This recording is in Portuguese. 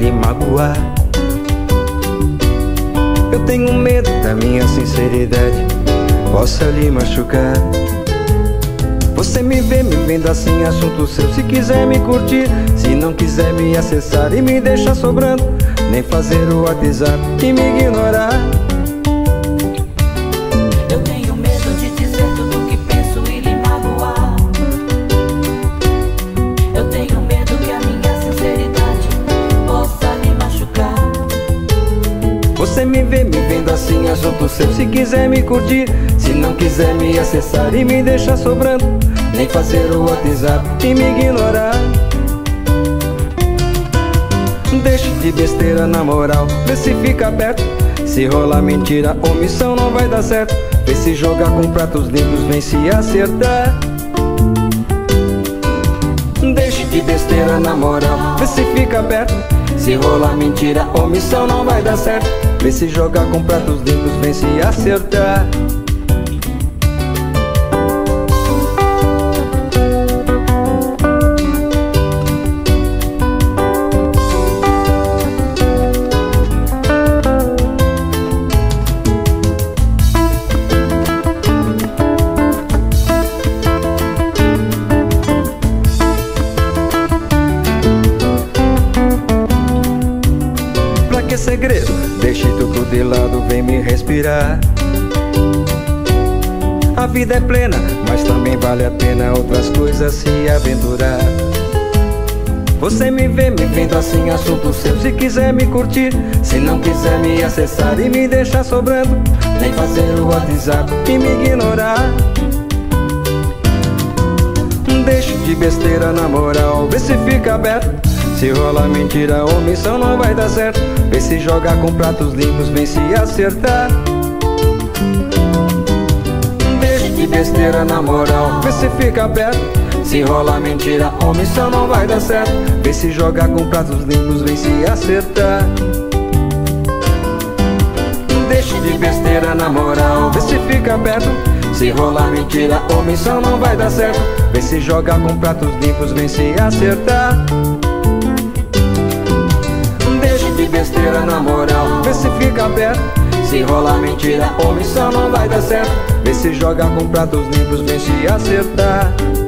lhe magoar. Eu tenho medo da minha sinceridade possa lhe machucar. Você me vendo assim, assunto seu. Se quiser me curtir, se não quiser me acessar e me deixar sobrando, nem fazer o WhatsApp e me ignorar. Eu tenho medo de dizer tudo que penso e lhe magoar. Eu tenho medo que a minha sinceridade possa lhe machucar. Você me vendo assim, assunto seu. Se quiser me curtir, se não quiser me acessar e me deixar sobrando, nem fazer o WhatsApp e me ignorar. Deixe de besteira na moral, vê se fica perto. Se rolar mentira, omissão não vai dar certo. Vê se jogar com pratos limpos, vem se acertar. Deixe de besteira na moral, vê se fica perto. Se rolar mentira, omissão não vai dar certo. Vê se jogar com pratos limpos, vem se acertar. Que segredo, deixe tudo de lado, vem me respirar. A vida é plena, mas também vale a pena outras coisas se aventurar. Você me vendo assim, assunto seu. Se quiser me curtir, se não quiser me acessar e me deixar sobrando, nem fazer o WhatsApp e me ignorar. Deixe de besteira na moral, vê se fica aberto. Se rolar mentira, omissão não vai dar certo. Vê se jogar com pratos limpos, vem se acertar. Deixe de besteira na moral, vê se fica perto. Se rolar mentira, omissão não vai dar certo. Vê se jogar com pratos limpos, vem se acertar. Deixe de besteira na moral, vê se fica perto. Se rolar mentira, omissão não vai dar certo. Vê se jogar com pratos limpos, vem se acertar. De besteira na moral, vê se fica perto. Se rolar mentira, omissão não vai dar certo. Vê se jogar com pratos limpos, vem se acertar.